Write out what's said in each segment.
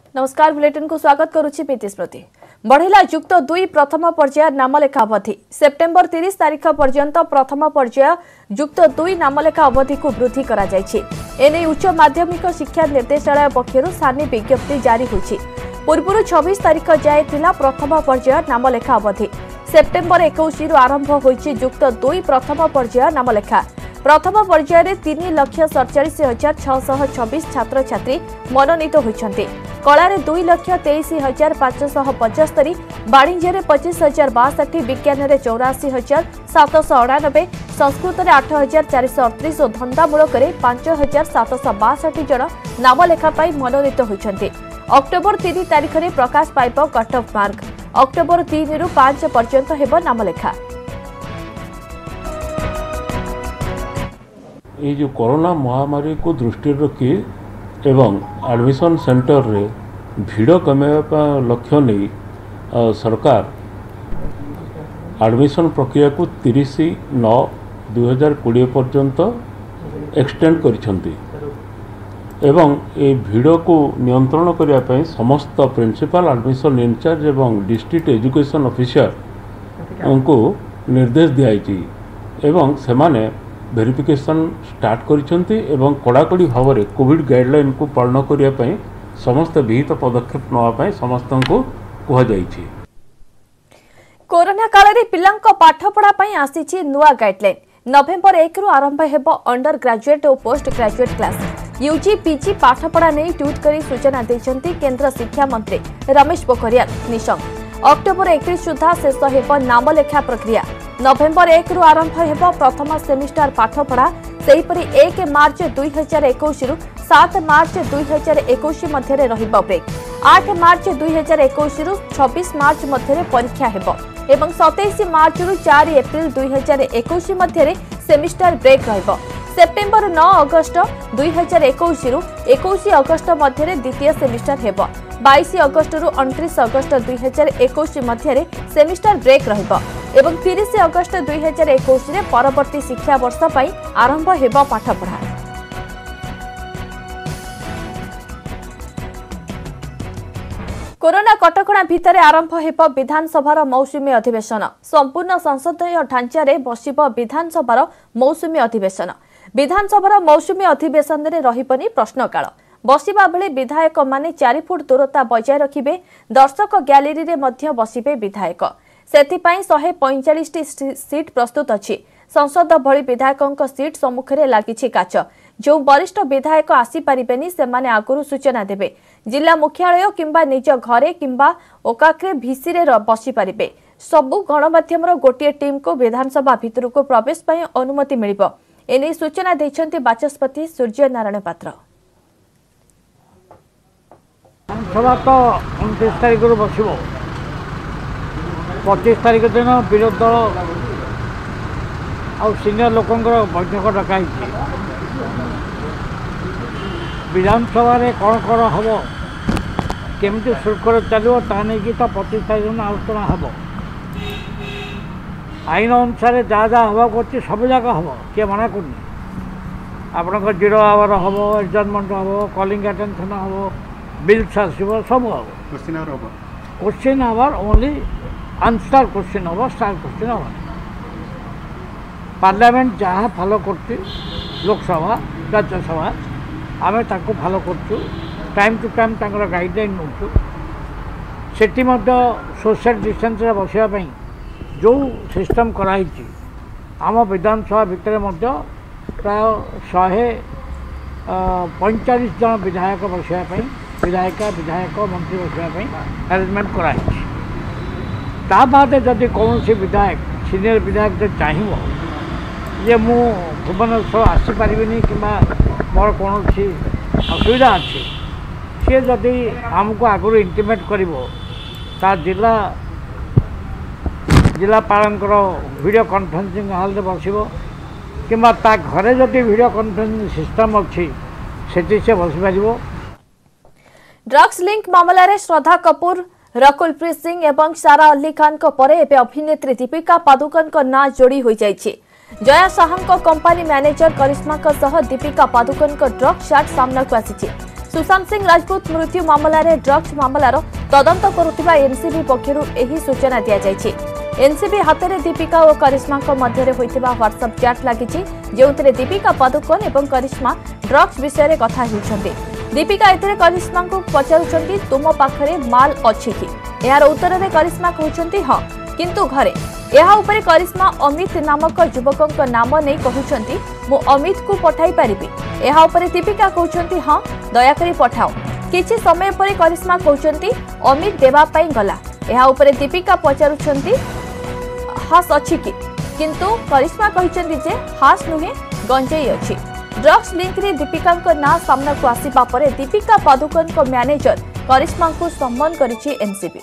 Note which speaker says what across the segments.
Speaker 1: नमस्कार बुलेटिन को स्वागत करुछि प्रीति स्मृति। बढ़िला युक्त 2 प्रथम पर्याय नामलेखा अवधि सेप्टेम्बर 30 तारिख पर्यंत प्रथम पर्याय युक्त 2 नामलेखा अवधि को वृद्धि करा जायछि। एने उच्च माध्यमिक शिक्षा निर्देशालय पक्षरु सानी विज्ञप्ति जारी होछि। पूर्व 26 तारिख जाय थिला प्रथम पर्याय नामलेखा अवधि सेप्टेम्बर 21 आरंभ होइछि युक्त 2 प्रथम पर्याय नामलेखा। प्रथम पर्याय 3,47,626 छात्र छात्री मनोनीत होइछन्ति। कला 2,23,575, वाणिज्य 25,062, विज्ञान 84,798, संस्कृत 8,438 और धंदामूलक 5,762 जन नामलेखा मनोनीत होइछन्ति। अक्टोबर 3 तारिख में प्रकाश पाइब कट ऑफ मार्क। अक्टोबर 3 रु 5 पर्यंत हेब नामलेखा।
Speaker 2: ये जो कोरोना महामारी को दृष्टि रखी एवं एडमिशन सेंटर रे भीड़ कमेवा लक्ष्य नहीं सरकार एडमिशन प्रक्रिया को 30/9/2020 पर्यंत एक्सटेंड करिसेंती एवं ये भीड़ को नियंत्रण करने ପାଇଁ समस्त प्रिंसिपल एडमिशन इंचार्ज एवं डिस्ट्रिक्ट एजुकेशन ऑफिसर उनको निर्देश दियाई एवं सेमाने वेरिफिकेशन स्टार्ट करिसेंती एवं कड़ाकड़ी भाव में कोविड गाइडलाइन को पालन करने ପାଇଁ समस्त विहित पदक्षेप नवा समस्त को कह जाइछि।
Speaker 1: कोरोना काल रे पिलांक पाठपढ़ा पई आसीछि नुआ गाइडलाइन। नवेम्बर 1 रु आरंभ हेबो अंडर ग्रेजुएट और postgraduate class. UG PG पाठपढ़ा नहीं ट्वीट करी सूचना देछंती केंद्र शिक्षा मंत्री रमेश पोखरियाल निशंक। अक्टोबर 31 सुधा शेष हेबो नामलेखा प्रक्रिया। नवेम्बर 1 रु आरंभ हेबो प्रथम सेमिस्टर पाठपढ़ा। सेहीपरि 1 मार्च 2021 रु 7 मार्च 2021 मध्य रहिबो ब्रेक। 8 मार्च 2021 रु 26 मार्च मध्य परीक्षा हेबो एवं 27 मार्च रु 4 एप्रिल 2021 मध्य सेमिस्टर ब्रेक रहिबो। सेप्टेम्बर 9 अगस्त 2021 रु 21 अगस्त मध्य द्वितीय सेमिस्टर हेबो। 22 अगस्त रु 29 अगस्त 2021 मध्य सेमिस्टर ब्रेक रहिबो एवं 30 अगस्त 2021 रे परवर्ती शिक्षा वर्ष पई आरंभ हेबो पाठपढ़ा। कोरोना कटकणा भितर आरंभ हेब विधानसभार मौसुमी अधिवेशन। संपूर्ण संसदीय ढांचा रे बसिब विधानसभार मौसुमी अधिवेशन। विधानसभार मौसुमी अधिवेशन रे रहिबनी प्रश्नकाल। बसिबा बेले विधायक माने 4 फुट दूरता बजाय रखिबे। दर्शक गैलेरी रे मध्य बसिबे विधायक। सेथिपाई 145 सीट प्रस्तुत अछि। संसद भली विधायकों सीट सम्मुखें लगी काच। जो वरिष्ठ विधायक आसी पारिबेनी सेमाने आगुरु सूचना देबे। जिला मुख्यालय किंबा निज घरे किंबा ओकाक्रे भिसी रे बसी पारिबे। सबु गणमाध्यमर गोटे टीम को विधानसभा भितर को प्रवेश पई अनुमति मिलिबो। एने सूचना दैछन्ति बाचस्पति सूर्य नारायण पात्र।
Speaker 3: सभा तो 29 तारिख बसिबो। 25 तारिख दिन विरोधी दल आ सीनियर लोकंर बैठक डकाई। विधानसभा कौन कौन हम केमती सुरक्षित चलो ता नहीं कि 25 तारीख दिन आलोचना हम। आईन अनुसार जहाँ जहाँ हवा कर सब जगह हम किए मना कर आपण 0 आवर हम एडजर्नमेंट हम कॉलिंग अटेंशन हम बिल्स आसो सब हम question hour only answer question हम स्टार क्वेश्चन हम पार्लियामेंट जहाँ फॉलो कर लोकसभा राज्यसभा आम फॉलो कर टाइम टू टाइम गाइडलाइन नौ सेठी सोशल डिस्टेंस बसापी जो सिस्टम कराई आम विधानसभा भितर प्राय 145 जन विधायक बसापी विधायक मंत्री बसापी अरेंजमेंट कराई। ता बाद जदि कौन विधायक सीनियर विधायक जो चाहिए जे मु भुवनेश्वर आसीपारि कि मोर कौन असुविधा अच्छी सी जदि आमको आगु इंटीमेट कर जिलापालंकर वीडियो कॉन्फ्रेंसिंग हॉल रे बसिबो किंबा ता घरे जदि वीडियो कॉन्फ्रेंसिंग सिस्टम अच्छी सेठी से बसि पारिबो।
Speaker 1: ड्रग्स लिंक मामला रे श्रद्धा कपूर रकुलप्रीत सिंह एवं सारा अली खान को परे एबे अभिनेत्री दीपिका पादुकोण को ना जोड़ी हो जाइछि। जया शाह कंपनी मैनेजर करिश्मा सह दीपिका पादुकोण ड्रग्स चार्ट सामना को आसी। सुशांत सिंह राजपूत मृत्यु मामला रे ड्रग्स मामलार तदंत करुथिबा एनसीबी पक्षरु एही सूचना दिया जायछि। एनसीबी हाथ दीपिका और करिश्मा मध्य होइतिबा व्हाट्सएप चैट लागिछि जेउथिरे दीपिका पादुकोण एवं करिश्मा ड्रग्स विषय में कथा हेउछन्ति। दीपिका एथिरे करिश्मा को पचारुछन्ति तुम पाखरे माल अछि कि यार उत्तर में करिश्मा कहउछन्ति हां किंतु घरे एहा उपरे करिश्मा अमित नामक युवक नाम नहीं कहउछन्ति मु अमित को पठाई पारिबी। एहा उपरे दीपिका कहउछन्ति हां दयाकरी पठाओ। किछि समय परे करिश्मा कहउछन्ति अमित देवा पई गला। एहा उपरे दीपिका पचारुछन्ति हास अछि कि किंतु करिश्मा कहिछन्ति जे हास नुहे गंजेई अछि। ड्रग्स लिंक रे दीपिका ना सामना को आसीबा परे दीपिका पादुकोण को मैनेजर करिश्मा को सम्मान करिछि एनसीबी।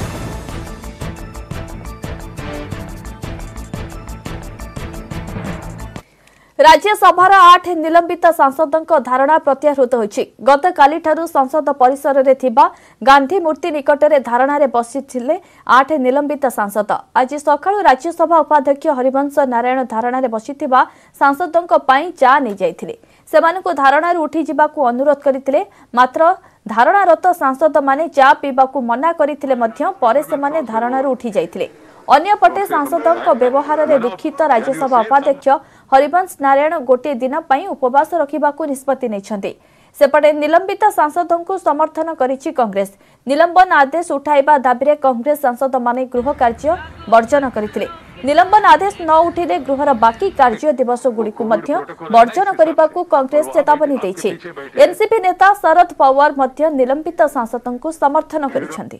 Speaker 1: राज्यसभार 8 निलंबित सांसदों धारणा प्रत्याहृत होइछि। गतकाली ठारू संसद परिसर रे थिबा गांधी मूर्ति निकटरे धारणा रे बसिथिले 8 निलंबित सांसद। आज सकाळु राज्यसभा उपाध्यक्ष हरिवंश नारायण धारणा रे बसिथिबा सांसदों पई चा नै जायथिले। सेमानकु धारणा रे उठी जिबाकू अनुरोध करिथिले मात्र धारणारत सांसद माने चा पीबाकू मना करिथिले मध्य परे सेमाने धारणा रे उठी जायथिले। अन्यपटे सांसदों व्यवहार रे दुखित राज्यसभा उपाध्यक्ष हरिवंश नारायण गोटे दिन पई उपवास रखिबाकू निष्पत्ति नेछन्ते। सेपटे निलंबित सांसदों को समर्थन करिछि कांग्रेस। निलंबन आदेश उठाइबा दाबी कांग्रेस सांसद माने गृह कार्य वर्जन करथिले। निलंबन आदेश न उठिले गृहर बाकी कार्य दिवस गुड़िकु मध्य वर्जन करबाकू कांग्रेस चेतावनी दैछि। एनसीपी नेता शरद पवार मध्य निलंबित सांसदों को समर्थन करिछन्ति।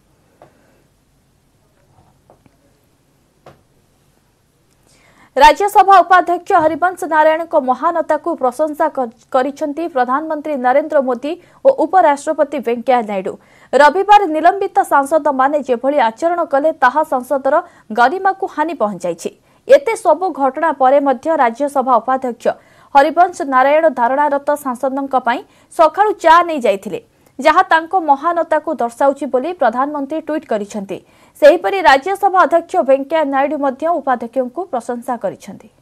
Speaker 1: राज्यसभा उपाध्यक्ष हरिवंश नारायण को महानता को प्रशंसा करिछन्ति प्रधानमंत्री नरेंद्र मोदी और उपराष्ट्रपति वेंकैया नायडू। रविवार निलंबित सांसद माने जेभली आचरण कले ताहा संसदर गरिमा को हानि पहुंचाइछि। एते सब घटना परे मध्य राज्यसभा उपाध्यक्ष हरिवंश नारायण धारणारत सांसदों पई सखाळु चा नै जाइथिले जहा तांको महानता को दर्शाउछि बोली प्रधानमंत्री ट्वीट करिछन्ति। सेहीपरि राज्यसभा अध्यक्ष वेंकैया नायडू मध्य उपाध्यक्षों को प्रशंसा करिछन्ति।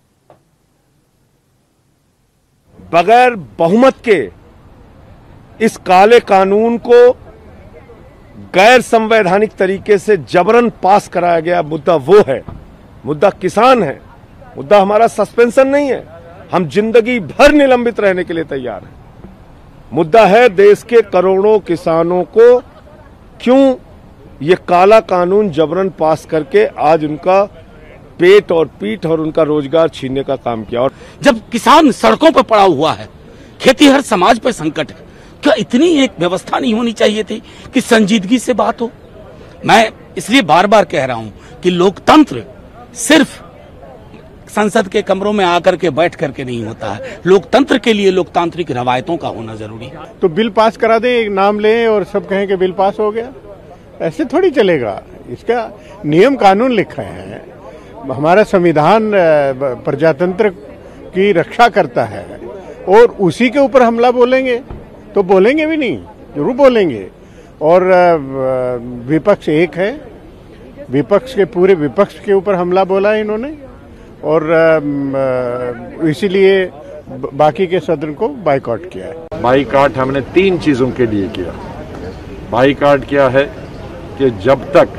Speaker 4: बगैर बहुमत के इस काले कानून को गैर संवैधानिक तरीके से जबरन पास कराया गया मुद्दा वो है, मुद्दा किसान है, मुद्दा हमारा सस्पेंशन नहीं है। हम जिंदगी भर निलंबित रहने के लिए तैयार हैं। मुद्दा है देश के करोड़ों किसानों को क्यों ये काला कानून जबरन पास करके आज उनका पेट और पीठ और उनका रोजगार छीनने का काम किया। और
Speaker 5: जब किसान सड़कों पर पड़ा हुआ है, खेतीहर समाज पर संकट है, क्या इतनी एक व्यवस्था नहीं होनी चाहिए थी कि संजीदगी से बात हो? मैं इसलिए बार बार कह रहा हूं कि लोकतंत्र सिर्फ संसद के कमरों में आकर के बैठ करके नहीं होता है। लोकतंत्र के लिए लोकतांत्रिक रवायतों का होना जरूरी है।
Speaker 6: तो बिल पास करा दे, एक नाम ले और सब कहें कि बिल पास हो गया, ऐसे थोड़ी चलेगा। इसका नियम कानून लिखा है। हमारा संविधान प्रजातंत्र की रक्षा करता है और उसी के ऊपर हमला बोलेंगे तो बोलेंगे भी नहीं, जरूर बोलेंगे। और विपक्ष एक है, विपक्ष के पूरे विपक्ष के ऊपर हमला बोला है इन्होंने और इसीलिए बाकी के सदन को बाइकआउट किया है।
Speaker 7: बाइकआउट हमने 3 चीजों के लिए किया। बाइकआउट किया है कि जब तक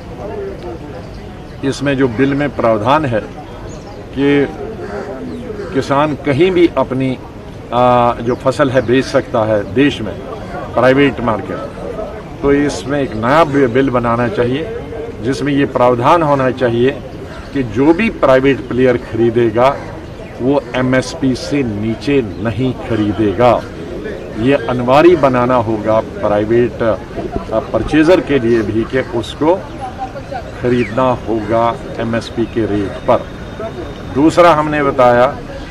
Speaker 7: इसमें जो बिल में प्रावधान है कि किसान कहीं भी अपनी जो फसल है बेच सकता है देश में, प्राइवेट मार्केट, तो इसमें एक नया बिल बनाना चाहिए जिसमें ये प्रावधान होना चाहिए कि जो भी प्राइवेट प्लेयर खरीदेगा वो एमएसपी से नीचे नहीं खरीदेगा। ये अनिवार्य बनाना होगा प्राइवेट परचेजर के लिए भी कि उसको खरीदना होगा एमएसपी के रेट पर। दूसरा हमने बताया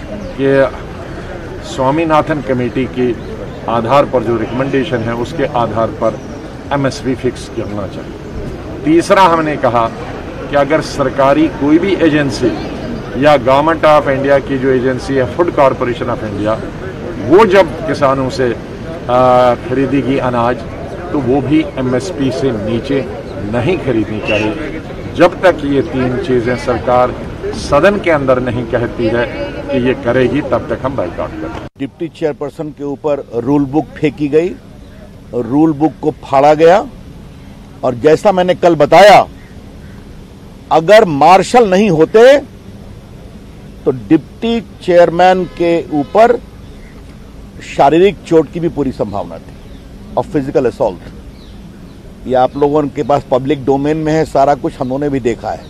Speaker 7: कि स्वामीनाथन कमेटी के आधार पर जो रिकमेंडेशन है उसके आधार पर एमएसपी फिक्स करना चाहिए। तीसरा हमने कहा कि अगर सरकारी कोई भी एजेंसी या गवर्नमेंट ऑफ इंडिया की जो एजेंसी है फूड कॉरपोरेशन ऑफ इंडिया, वो जब किसानों से खरीदेगी अनाज तो वो भी एमएसपी से नीचे नहीं खरीदनी चाहिए। जब तक ये 3 चीज़ें सरकार सदन के अंदर नहीं कहती है कि ये करेगी, तब तक हम बाइकआउट करेंगे।
Speaker 8: डिप्टी चेयरपर्सन के ऊपर रूल बुक फेंकी गई, रूल बुक को फाड़ा गया, और जैसा मैंने कल बताया, अगर मार्शल नहीं होते तो डिप्टी चेयरमैन के ऊपर शारीरिक चोट की भी पूरी संभावना थी और फिजिकल असॉल्ट। ये आप लोगों के पास पब्लिक डोमेन में है, सारा कुछ हम लोगों ने भी देखा है।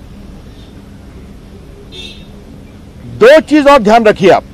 Speaker 8: दो चीज और ध्यान रखिए आप,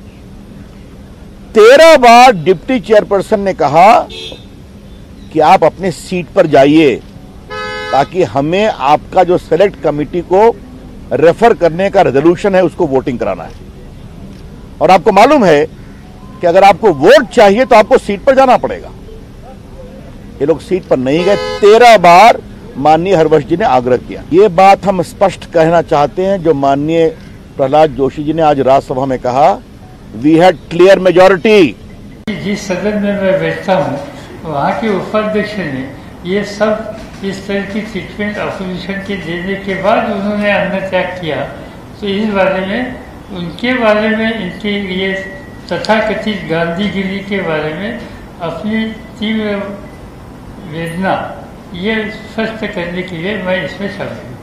Speaker 8: 13 बार डिप्टी चेयरपर्सन ने कहा कि आप अपने सीट पर जाइए ताकि हमें आपका जो सेलेक्ट कमेटी को रेफर करने का रेजोल्यूशन है उसको वोटिंग कराना है। और आपको मालूम है कि अगर आपको वोट चाहिए तो आपको सीट पर जाना पड़ेगा। ये लोग सीट पर नहीं गए, 13 बार माननीय हरवंश जी ने आग्रह किया। ये बात हम स्पष्ट कहना चाहते हैं जो माननीय प्रहलाद जोशी जी ने आज राज्यसभा में कहा, वी हैड क्लियर मेजॉरिटी।
Speaker 9: जिस सदन में मैं बैठता हूँ वहाँ के उपाध्यक्ष ने ये सब इस तरह की ट्रीटमेंट अपोजिशन के देने के बाद उन्होंने अन्न त्याग किया, तो इस बारे में उनके बारे में इनके लिए तथाकथित गांधीगिरी के बारे में अपनी तीव्र वेदना ये स्पष्ट करने के लिए मैं इसमें शामिल हूँ।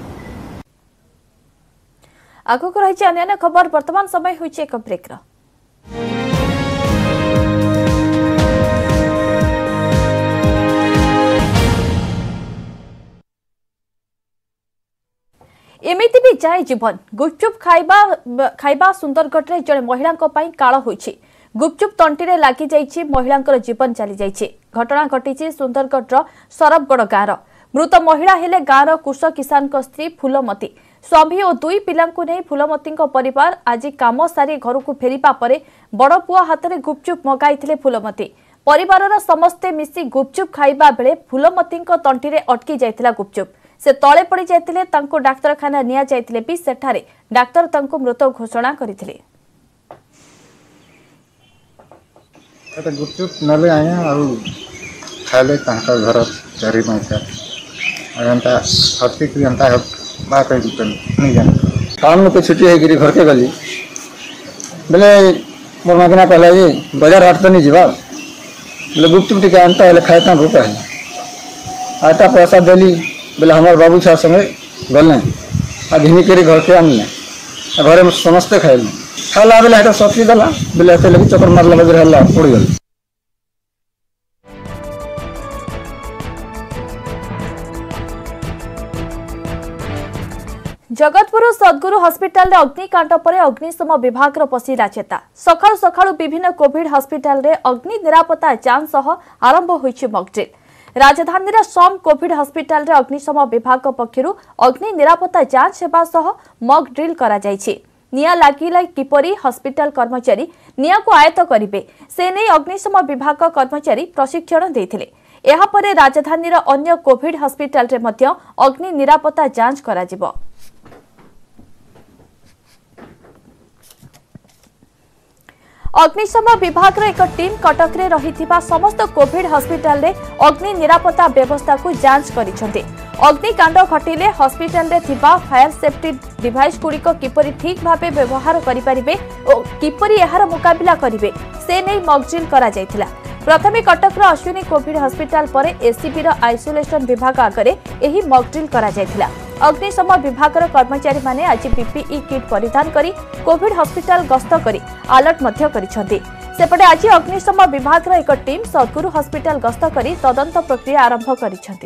Speaker 1: आगक रही अन्य खबर, वर्तमान समय हुई एक ब्रेक। एमिति भी जाए जीवन। गुपचुप खाइबा सुंदरगढ़ जड़े महिला काल होइछि। गुपचुप तंटी लगी जाइछि, महिला जीवन चली जाइछि। घटना घटी सुंदरगढ़ सरबगढ़ गाँव। मृत महिला हेले गाँव कुश किसान स्त्री फूलमती। स्वामी और 2 पिला नहीं फूलमती परिवार आज काम सारी घर को फेरिबा परे बड़ पुआ हाथ में गुपचुप मगाई फूलमती। परिवार समस्ते मिसी गुपचुप खाइबा बेले फूलमती तंटी अटकी जाइतिला गुपचुप। से तले पड़ जाइतिले, तांको डाक्तरखाना निया जाइतिले भी सेठारे डाक्तर तांको मृत घोषणा करथिले।
Speaker 10: एटा गुपचुप नले आया और खाले तांका घर चारि पैसा अनंता हत्ती की अंता बा कहि दुकान नहीं जान काम में छुट्टी है गिरी घर के गली बोले मोर मागना पहला ये बाजार हाट तो नहीं जीवा बोले गुपचुप टिके अंता है खाएता भूख है आटा पैसा देली बोले हमारे बाबू छा संगे गलने घिनी कर घर के आनने घर में समस्ते खाइल खाला बेले हेटा सब्जी देला बोले एते लगी चक्कर मारला बगर हल्ला पड़ गल।
Speaker 1: जगतपुर सद्गुरु हॉस्पिटल रे अग्निकांड पर अग्निशम विभाग पशिला चेता। सकाळु सकाळु विभिन्न कोविड हॉस्पिटल रे अग्नि निरापत्ता जांच सह आरंभ होइछि मॉक ड्रिल। राजधानी सम कोविड हॉस्पिटल रे अग्निशम विभाग पक्षरु अग्नि निरापत्ता जांच सेवा सह मॉक ड्रिल करा जायछि। निया लागिला किपरि हॉस्पिटल कर्मचारी निया को आयत्त करिवे से नै अग्निशम विभाग कर्मचारी प्रशिक्षण देथिले। एहा परे राजधानी अन्य कोविड हॉस्पिटल रे मध्य अग्नि निरापत्ता जांच करा जिवो। अग्निशम विभाग एक टीम कटक रे रहिथिबा समस्त कोविड हॉस्पिटल रे अग्नि निरापत्ता व्यवस्था को जांच करिसेंते। अग्निकांड घटिले हॉस्पिटल रे थिबा फायर सेफ्टी डिवाइस गुड़िक किपरि ठीक भाबे व्यवहार करि परिबे और किपरि एहार मुकाबिला करिवे से नै मॉक ड्रिल करा जायथिला। प्रथमे कटक रो अश्विनी कोविड हॉस्पिटल पर एसीबी रो आइसोलेशन विभाग आगरे एही मॉक ड्रिल करा जायथिला। अग्निशम विभाग कर्मचारी माने आज पीपीई किट परिधान करी कोविड हॉस्पिटल गस्त करी अलर्ट मध्य करिसेंते। सेपटे आज अग्निशम विभाग एक टीम सद्गुरु हॉस्पिटल गस्त करी तदंत प्रक्रिया आरंभ करिसेंते।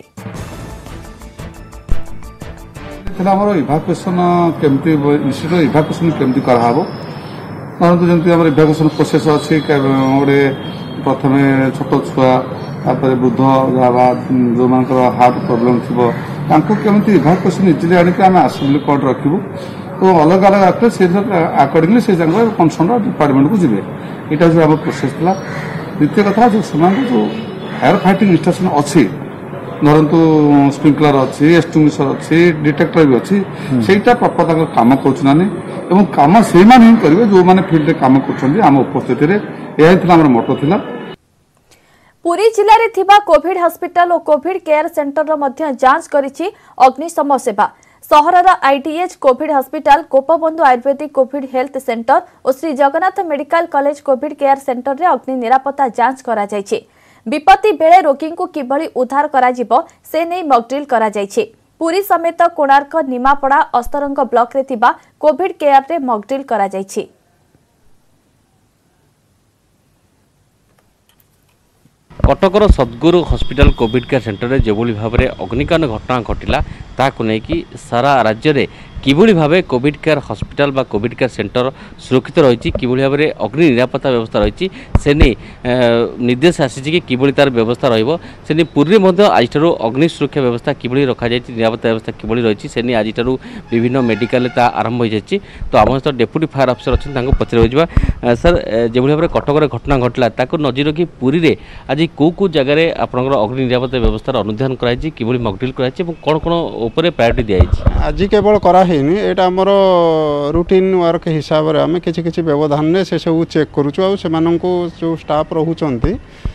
Speaker 11: हमर इभाकुएशन केमती निश्चित इभाकुएशन केमती कराहबो परंतु जंती हमर इभाकुएशन प्रोसेस अछि ओरे प्रथमे छोट छुआ तापर वृद्ध जावा जो मानकर हार्ट प्रॉब्लम थिबो तांको केमती इभाकुएशन इजिली आनि के हम असेंबली कोड रखिबो तो अलग अलग आके से अकॉर्डिंगली से जंग कंसर्न डिपार्टमेंट को जिवे एटा जो हमर प्रोसेस थला। द्वितीय कथा जो समान जो फायर फाइटिंग स्टेशन अछि धरतु स्प्रिंकलर अच्छी एक्सटिंग्विशर अच्छी डिटेक्टर भी अच्छी सेटा प्रपर तक काम कर काम से करेंगे जो मैंने फील्ड काम कर उपस्थित यह मोटो थिला।
Speaker 1: पुरी जिले में थिबा कोविड हॉस्पिटल और कोविड केयर सेंटर रो मध्य जांच करिछि अग्निशम सेवा। सहरर आईटीएच कोविड हॉस्पिटल गोपबंधु आयुर्वेदिक कोविड हेल्थ सेंटर और Shri Jagannath medical college covid care centre रे अग्नि निरापत्ता जांच करा जायछि। विपत्ति बेले रोगी को किभली उद्धार करा जिवो से नै मॉकड्रिल करा जायछि। पुरी समेत कोणार्क निमापड़ा अस्तरंग ब्लॉक रे थिबा कोविड केयर रे मॉकड्रिल करा जायछि।
Speaker 12: कटकर Sadguru hospital covid care centre में जो भाव में अग्निकांड घटना घटिला ताकू नहीं सारा राज्य में किभली भाव कोविड केयर हॉस्पिटल बा कोविड केयर सेंटर सुरक्षित रही किभली भाव में अग्नि निरापत्ता व्यवस्था रही से निर्देश आसी किभली तार व्यवस्था रही पूर्व आज अग्नि सुरक्षा व्यवस्था किभली रखा जाए निरापत्ता व्यवस्था किभली रही से आज विभिन्न मेडिकल आरंभ हो जाए। तो आम सहित डेप्यूटी फायर अफिसर अच्छे पचर सर जो भाव में कटक घटना घटला नजर रखी पुरी में आज कौ कौ जगह आपंकर अग्नि निरापत्ता व्यवस्था अनुधान कराई किभली मॉकड्रिल कराई कौन कौन उपर प्रायोरिटी दिखाई
Speaker 6: आज केवल कराही एटा आमर रूटीन वर्क हिसाब से आम कि व्यवधान से सब चेक करुचु से जो स्टाफ रोचंती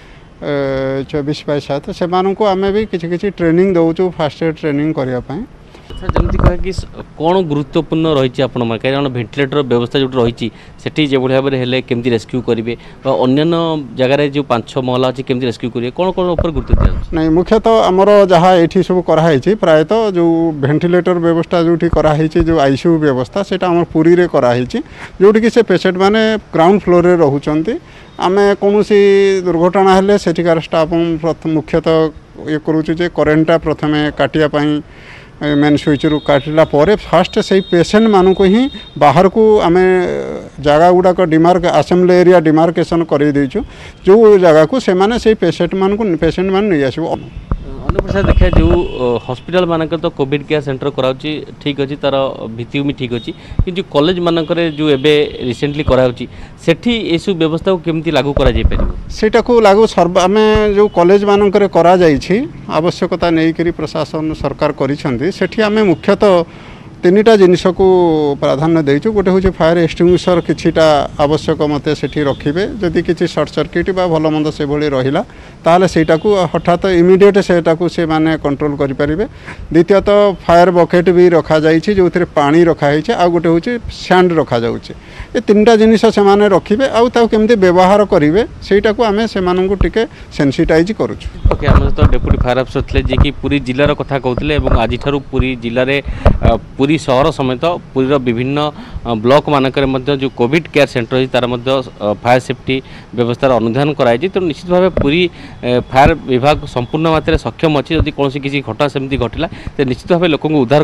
Speaker 6: 24/7 से आम भी किसी ट्रेनिंग दौचु फास्ट एड ट्रेनिंग करने।
Speaker 12: जमी कह कि कौन गुरुत्वपूर्ण रही आपण कहीं भेंटिलेटर व्यवस्था जो रही से जो भाव में केमती रेस्क्यू करेंगे अन्य जगार जो 5-6 महला अच्छी केमती रेस्क्यू करेंगे कौन कौन उपर गुरुत्व दिया
Speaker 6: नहीं मुख्यतः आमर जहाँ ये सब कराई प्रायतः जो भेंटिलेटर व्यवस्था जो कराई जो आईसीयू व्यवस्था से आम पुरी रे कराई जोटि से पेसेंट मैंने ग्राउंड फ्लोर रे रहउचंती आम कौन दुर्घटना हेले सेठिकार स्टाफ मुख्यतः ये करुचु जे करेन्टा प्रथमे काटियापाई मेन स्विच रू काटिला परे फास्ट से पेसेंट मानू को ही बाहर को आम जगह गुड़ाक डिमार्क आसेम्बली एरिया डिमार्केशन कर देचु जो जगह को से माने से पेसेंट मान को पेसेंट मान नहीं आसो।
Speaker 12: अनुप्रसाद देखा जो हॉस्पिटल मानक तो कोविड केयर सेंटर कराउची ठीक अच्छी तार भित्तिभूमि ठीक अच्छी कि जो कॉलेज मानक जो एवं रिसेंटली कराउची सेठी एसु व्यवस्था को केमती लागू करा जाय परिबो
Speaker 6: सेटा को लागू सर्व आम जो कॉलेज मानक करा जायछि आवश्यकता नहीं करी प्रशासन सरकार करिसेंती सेठी आम मुख्यतः 3टा जिनिस को प्राधान्य देचु गोटे हूँ फायर एक्सटिंग्विशर किछिटा आवश्यक मते सेठी रखिबे जदि किछि शॉर्ट सर्किट बा भल मंद से भली रहिला ताले सेटा को हठात इमिडिएट सेटा को से माने कंट्रोल करि परिबे। द्वितीयतः फायर बकेट भी रखा जाइछि जो थिरे पानी रखा हिचे आ गोटे हूँ सैंड रखा जाउछि ए 3टा जिनिस से माने रखिबे आ ताऊ केमते व्यवहार करिवे सेटा को आमे से मानन को टिके सेंसिटाइज करूछु।
Speaker 12: ओके हम तो डेप्यूटी फायर अफिसर थिले जे कि पूरी जिल्ला रो कथा कहउतले एवं आज थारु पूरी जिल्ला रे पूरी सहर समेत पूरी विभिन्न ब्लॉक मानक जो कोविड केयर सेंटर है तार फायर सेफ्टी व्यवस्था अनुधान कराई तो निश्चित भाव पूरी फायर विभाग संपूर्ण मात्रा सक्षम अच्छी जदि कौन किसी घटना सेमती घटला तो निश्चित भाव लोक उद्धार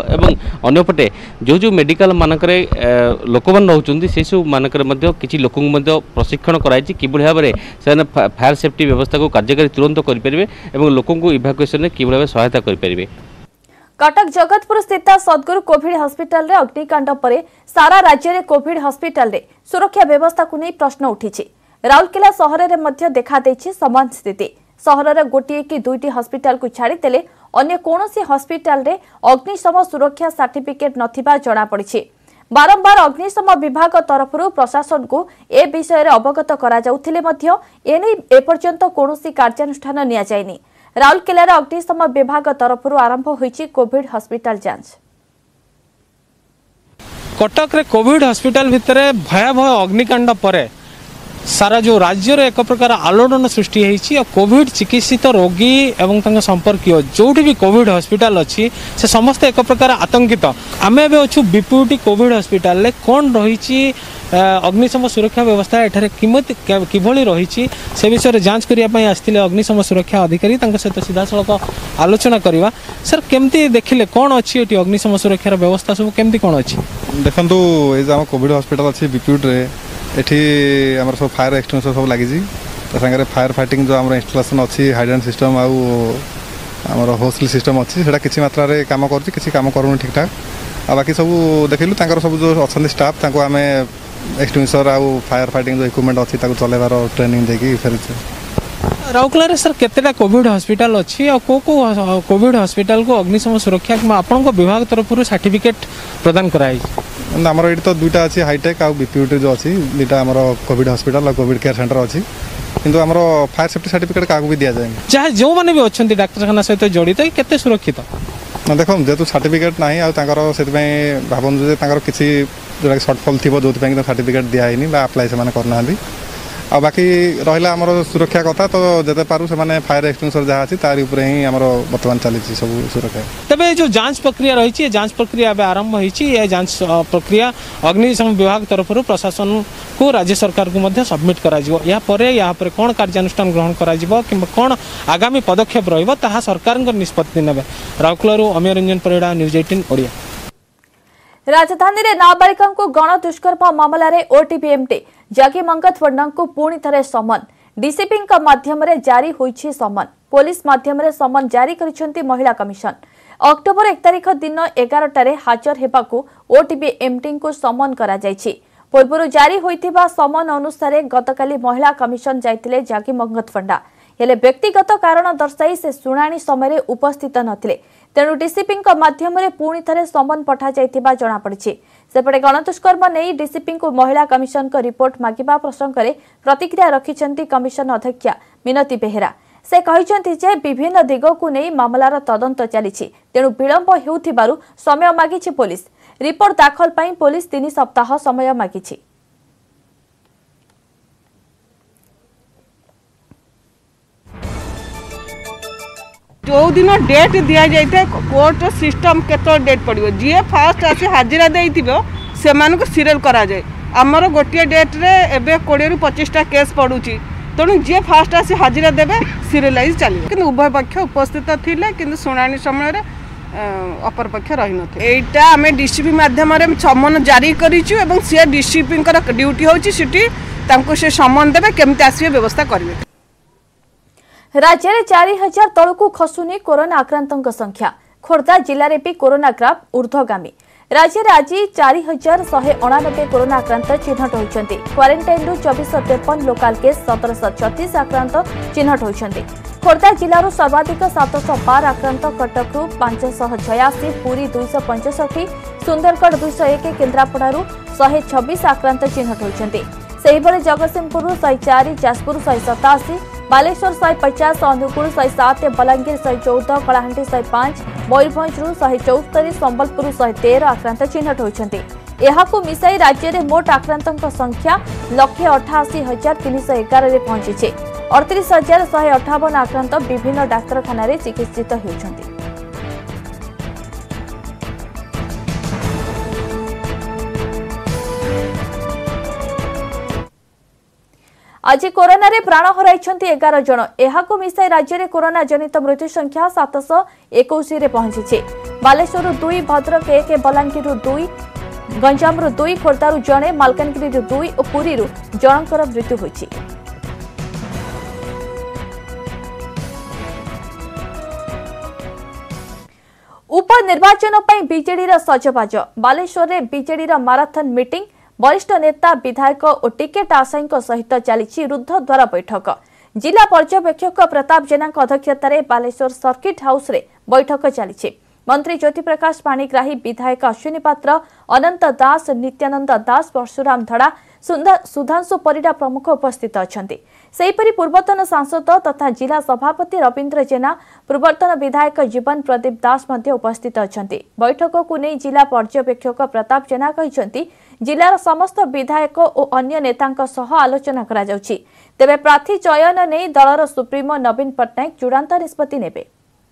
Speaker 12: करपटे जो जो मेडिकल मानक लोक मैंने रोच से सब मानक किसी लोक प्रशिक्षण कराई कि भाव में से फायर सेफ्टी व्यवस्था को कार्यकारी तुरंत करेंगे और लोक इभाकुएसन में कि भाव सहायता करेंगे।
Speaker 1: कटक जगतपुर स्थित सद्गुरु कोविड हॉस्पिटल रे अग्निकांड परे सारा राज्य रे कोविड हॉस्पिटल रे सुरक्षा व्यवस्था को नहीं प्रश्न उठी। राउरकेला सहर रे मध्य देखा देछि समान स्थिति। सहर रे गोटिए कि 2टी हॉस्पिटल को छाड़ी देले अन्य कोनोसी हॉस्पिटल रे अग्निशम सुरक्षा सर्टिफिकेट नथिबा जणा पड़िछि। बारंबार अग्निशम विभाग तरफरु प्रशासन को ए विषय रे अवगत करा जाउथिले मध्य एने एपर्यंत कोनोसी कार्यानुष्ठान निया जायनि। राउरकेलार अग्निशम विभाग तरफ आरंभ होइछि कोविड हॉस्पिटल जांच।
Speaker 13: कटक रे कोविड हॉस्पिटल भितर भयावह अग्निकांड परे सारा जो राज्य रे एक प्रकार आलोड़न सृष्टि होइछि। कोविड चिकित्सित रोगी एवं तंग संपर्कीय जोठी भी कोविड हॉस्पिटल अच्छी से समस्त एक प्रकार आतंकित। आमे एबे अछु बीपीटी कोविड हॉस्पिटल ले कोन रहिछि अग्निशम सुरक्षा व्यवस्था एठारे किभली रही से विषय जांच करने आसते अग्निशम सुरक्षा अधिकारी सहित सीधा सड़क आलोचना करवा। सर केमती देखिले कौन अच्छी ये अग्निशम सुरक्षा व्यवस्था सब केमती कौन अच्छी
Speaker 11: देखु ये जो कोविड हॉस्पिटल अच्छी बीपीयूड्रे एठी आम सब फायर एक्सटेंशन सब लगी सागर फायर फाइटिंग जो आम इंस्टॉलेशन अच्छी हाइड्रेंट सिस्टम आमर होस्टल सिस्टम अच्छी से किसी मात्रा काम कर ठीक ठाक आ बाकी सब देखिलु सब जो अच्छा स्टाफ आम एक्सटिंग्विशर आउ फायर फाइटिंग जो इक्विपमेंट अच्छी चलेबार ट्रेनिंग देकी फेर।
Speaker 13: राउरकेला रे सर केतेटा कोविड हॉस्पिटल अच्छी और को कोविड हॉस्पिटल को अग्निशम सुरक्षा कि आपण विभाग तरफ सर्टिफिकेट प्रदान कराई
Speaker 11: आमर ये तो 2टा अच्छी हाईटेक आउ बीपीयूटी जो अच्छी 2टा आमर कोविड हॉस्पिटल और कोविड केयर सेंटर अच्छी किंतु आमर फायर सेफ्टी सर्टिफिकेट क्या भी दि जाए चाहे जो मैंने भी अच्छा डाक्तखाना सहित जड़ित केते सुरक्षित देख जेहेतु सर्टिफिकेट ना से भावुँ किसी जोटा सर्टफल थी जो सर्टिफिकेट दिखाई आप्लाय से करना आ बाकी रहा आमर सुरक्षा कथा तो जिते पारू से फायर एक्सटिंग्विशर जहाँ अच्छी तार ही आम बर्तमान चली सब सुरक्षा।
Speaker 13: तेज जो जांच प्रक्रिया रही जांच प्रक्रिया आरंभ होती जांच प्रक्रिया अग्निशम विभाग तरफ प्रशासन को राज्य सरकार को सबमिट कर कौन कार्यानुष्ठान ग्रहण कर कौन आगामी पदक्षेप रहा सरकार निष्पत्ति ने। राउरकेला अमीय रंजन परिड़ा न्यूज 18 ओडिया।
Speaker 1: राजधानी रे नाबालिका को गण दुष्कर्म मामला रे ओटीपी एमटी जगी मंगतवंडा को पुणी थरे समन डीसीपी माध्यम रे जारी होईछि समन पुलिस माध्यम रे समन जारी करिसेंती महिला कमिशन। अक्टोबर 1 तारिख दिन 11 हाजर हेबाकू ओटीपी एमटी को समन करा जायछि। पूर्व जारी होइथिबा समन अनुसार गतकाली महिला कमिशन जाइतिले जगी मंगतवंडा हेले व्यक्तिगत कारण दर्शाई से शुणाणी समय उपस्थित नथिले तेणु डीसीपी माध्यम रे पुणी थरे समन पठा जाइथिबा जणा पड़िछि। सेपटे गणदुष्कर्म नहीं डीसीपी को महिला कमिशन को रिपोर्ट मागिबा प्रसंग में प्रतिक्रिया रखिछंती कमिशन अध्यक्षा मिनती बेहेरा। से कहिछंती जे विभिन्न दिग को नहीं मामलार तदंत चलिछि तेणु विलंब हेउथिबारु समय मागिछि पुलिस। रिपोर्ट दाखल पई पुलिस 3 सप्ताह समय मागिछि।
Speaker 14: जो दिन डेट दि जाए कोर्ट सिस्टम केत डेट पड़ो जी फास्ट आसी हाजिरा देथिबो सेमानक सीरियल करा जाए आमर गोटे डेट रे एबे 20 ରୁ 25टा केस पड़ुची तेणु जी फास्ट आसी हाजिरा देबे सीरियलाइज चलिए कि उभय पक्ष उपस्थित थिले किंतु सुनानी समय रे अपर पक्ष रही नथे। एटा आमे डीसीपी माध्यम रे समन जारी करिछु एवं से डीसीपी ड्यूटी होची सिटी तांको से समन देबे केमते आसीबे व्यवस्था करबे।
Speaker 1: राज्य में 4000 तलू खसुनी कोरोना आक्रांतों संख्या खोर्धा जिले में भी कोरोना ग्राफ ऊर्ध्वगामी। राज्य में आज 4189 कोरोना आक्रांत चिन्हट होती क्वारेन्टाइन 2453 लोकाल केस 1736 आक्रांत चिन्हट होती। खोर्धा जिलूर सर्वाधिक 712 आक्रांत कटक 586 पुरी 265 सुंदरगढ़ 201 केन्द्रापड़ारू 126 आक्रांत चिन्हट होती। सेहिभଳି जगतसिंहपुर 104 जाजपुर 187 बालेश्वर 150 अनुगुल 107 बलांगीर 114 कलाहांडी 105 मयूरभंज 174 संबलपुर 113 आक्रांत चिन्हट होती। यहाकू मिसाई राज्य में मोट आक्रांतों संख्या 188,311 रे पहुंची 38,158 आक्रांत विभिन्न डाक्तरखाना रे चिकित्सित होउछंती। आज कोरोना रे प्राण हराइछंती 11 जन यहाकू मिसाई राज्य में कोरोना जनित मृत्यु संख्या 721 रे पहुंची। बालेश्वर 2 भद्रक 1 बलांगीर 2 गंजाम 2 खोर्धारू जणे मालकानगिरी 2 और पुरी जनकर मृत्यु होइछि। उपनिर्वाचन पर बीजेडी सजबाज बालेश्वर में बीजेडी माराथन मीटिंग वरिष्ठ नेता विधायक और टिकेट आशायी सहित चली रुद्धद्वार बैठक। जिला पर्यवेक्षक प्रताप जेना अध्यक्षतार बालेश्वर सर्किट हाउस रे बैठक चली। मंत्री ज्योति प्रकाश पाणिग्राही विधायक अश्विनी पात्र अनंत दास नित्यानंद दास परशुराम धड़ा सुधांशु परिडा प्रमुख उपस्थित अछंती। सेहीपरि पूर्वतन सांसद तथा जिला सभापति रवींद्र जेना पूर्वतन विधायक जीवन प्रदीप दास मध्य उपस्थित अछंती। बैठक को नहीं जिला पर्यवेक्षक प्रताप जेना कहिसंती जिलार समस्त विधायक और अन्य नेतांक सह आलोचना करा जाउछि। तेबे प्रार्थी चयन नहीं दलर सुप्रीमो नवीन पट्टनायक चूड़ांत निष्पत्ति नेबे।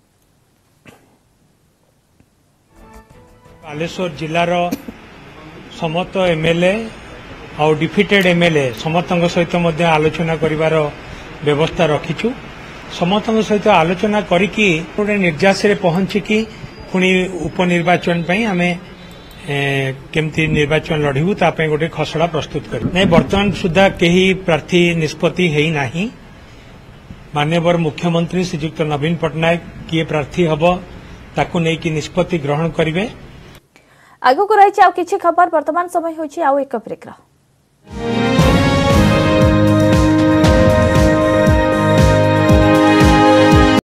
Speaker 15: बालेश्वर जिलार समस्त एमएलए और डिफिटेड एमएलए समस्त सहित आलोचना करिवार व्यवस्था रखीचु। समस्त सहित आलोचना करिकी गोटे निर्यास रे पहुंचिकी पुणी उपनिर्वाचन आमे केमती निर्वाचन लड़ू तापे गोटे खसड़ा प्रस्तुत कर नहीं बर्तमान सुधा कहीं प्रार्थी निष्पत्ति है नहीं। माननीय मुख्यमंत्री श्रीयुक्त नवीन पट्टनायक किए प्रार्थी हम ताकू नहीं कि निष्पत्ति ग्रहण करेंगे।
Speaker 1: आगु को रही किछि खबर वर्तमान समय होछि आउ एक ब्रेक।